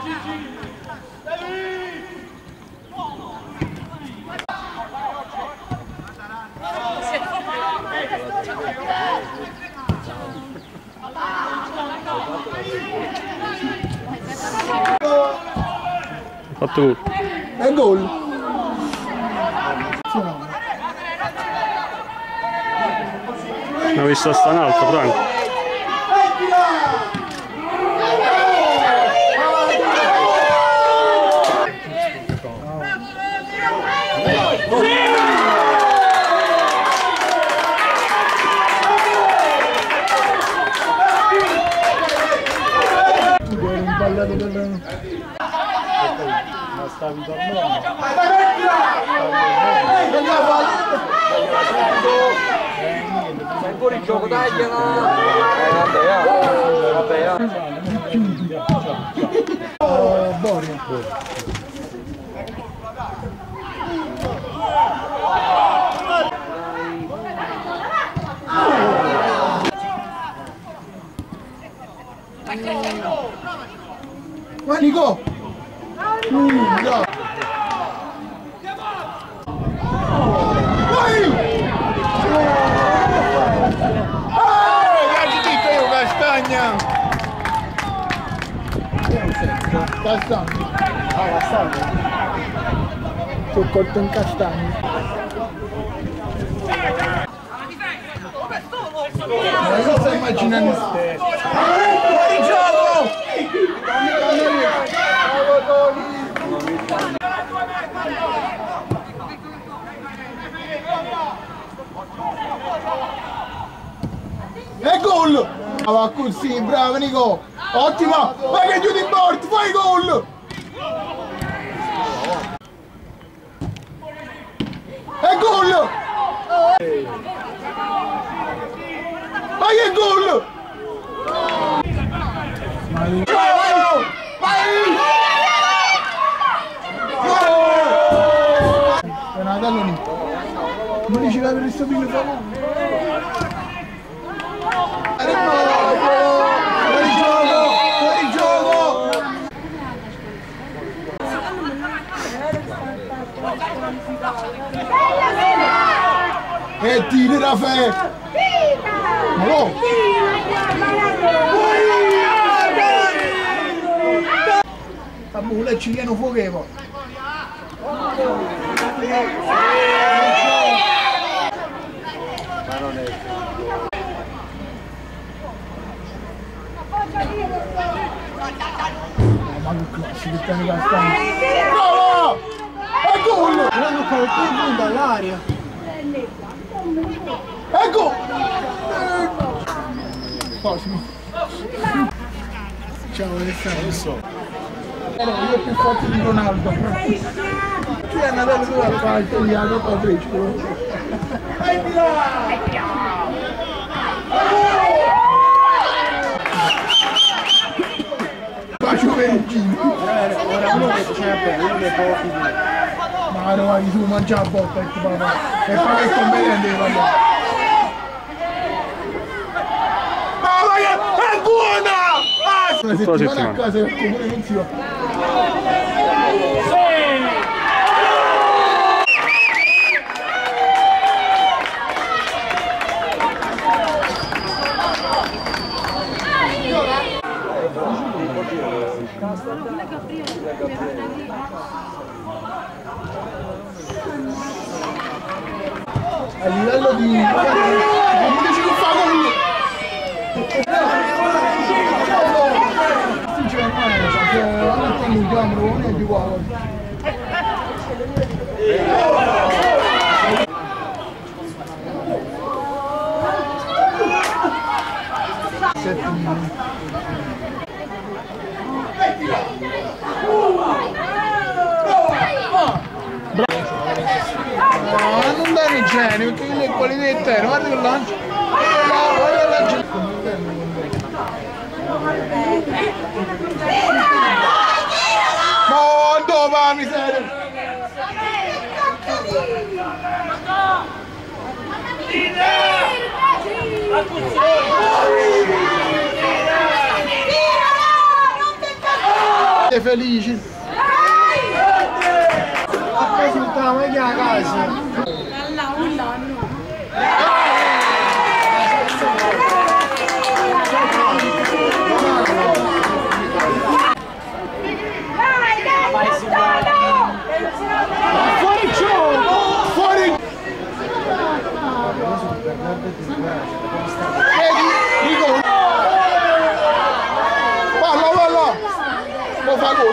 Fatto gol. È gol. Ne ho visto sta in alto, Franco. Ma stavi dormendo? Sei fuori gioco, dai, vabbè. Borio. Vai Nico! No! Vai! Ragazzi, dico io Castagna! Castagna? Ah, Castagna? Ti ho colto in Castagna. Ma cosa stai immaginando? Fuori gioco! E gol! Va così, bravo Nico! Ottima! Vai che chiudi in porta, fai gol! E gol! Vai che gol! Donatello Nico! Non dici la per il stabilio favore! Fuori gioco! Fuori gioco! E tiri Rafè! No! La bulla ci viene fuochevo! Ma non è. Ma che classico, stanno Castagna! Bravo! E gol! L'hanno colpito in punta all'aria! E gol! Cosimo! Ciao Alessandro! Io più forte di Ronaldo! Chi è andato dove ha fatto gli altri Patricio? Faccio per il giro! Ora uno che c'è bene, uno che pochi di. Ma no, vai su, mangia a botta e papà! E poi che competente voglio! Ma vai, è buona! Ah, una settimana a casa perché pure non si va! A livello di... non dici che fa gol! Sinceramente, non mi chiamo, non è di qua. Non dare genio, perché le qualità interne, guarda che lancio. Guarda che lancio. Mondo, va miseria. siete felici? Poi sultano e a casa. Fuori gioco! Fuori! Vedi? Rigore! Palla! Lo fa gol!